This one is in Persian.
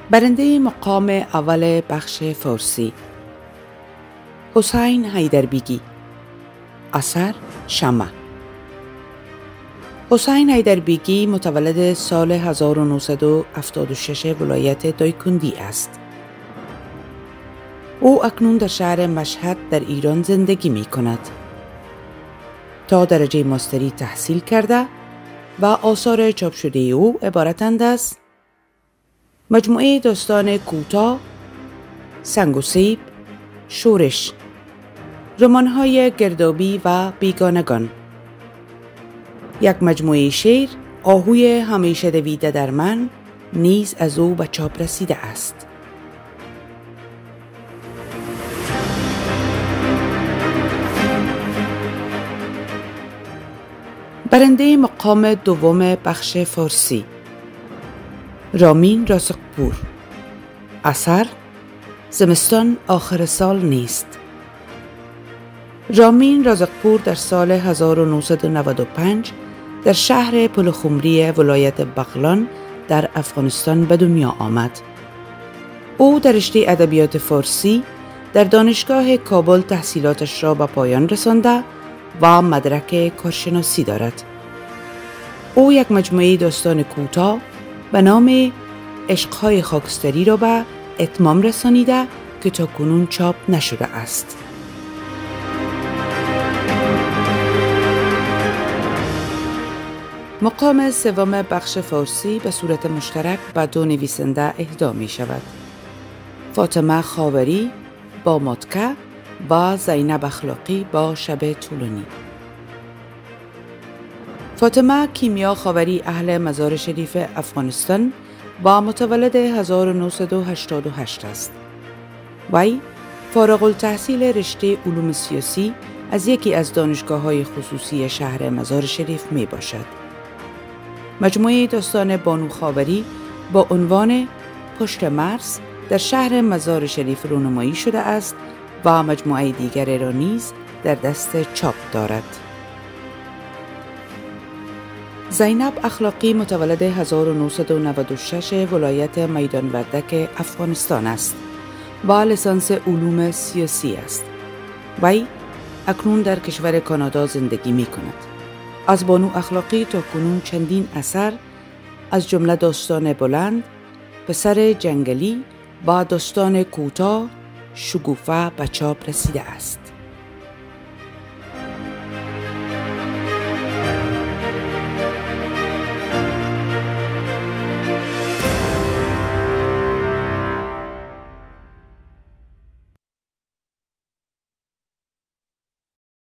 برنده مقام اول بخش فارسی حسین حیدربیگی. اثر شمع. حسین حیدربیگی متولد سال 1976 ولایت دایکندی است. او اکنون در شهر مشهد در ایران زندگی می کند. تا درجه ماستری تحصیل کرده و آثار چاپ شده او عبارتند از مجموعه داستان کوتاه، سنگ و سیب، شورش، رمان‌های گردابی و بیگانگان، یک مجموعه شعر، آهوی همیشه دویده در من، نیز از او به چاپ رسیده است. برنده مقام دوم بخش فارسی رامین رازقپور. اثر زمستان آخر سال نیست. رامین رازقپور در سال 1995 در شهر پلخمری ولایت بغلان در افغانستان به دنیا آمد. او در رشته ادبیات فارسی در دانشگاه کابل تحصیلاتش را به پایان رسانده و مدرک کارشناسی دارد. او یک مجموعه داستان کوتاه به نام عشق‌های خاکستری را به اتمام رسانیده که تاکنون چاپ نشده است. مقام سوم بخش فارسی به صورت مشترک به دو نویسنده اهدا می شود: فاطمه خاوری با ماتکه و زینب اخلاقی با شب طولانی. فاطمه کیمیا خاوری اهل مزار شریف افغانستان و متولد 1988 است. وی فارغ التحصیل رشته علوم سیاسی از یکی از دانشگاه‌های خصوصی شهر مزار شریف می باشد. مجموعه داستان بانو خاوری با عنوان پشت مرز در شهر مزار شریف رونمایی شده است و مجموعه دیگر را نیز در دست چاپ دارد. زینب اخلاقی متولد 1996 ولایت میدان وردک افغانستان است و لیسانس علوم سیاسی است. وی اکنون در کشور کانادا زندگی می کند. از بانو اخلاقی تا کنون چندین اثر از جمله داستان بلند، پسر جنگلی و داستان کوتاه شکوفه به چاپ رسیده است.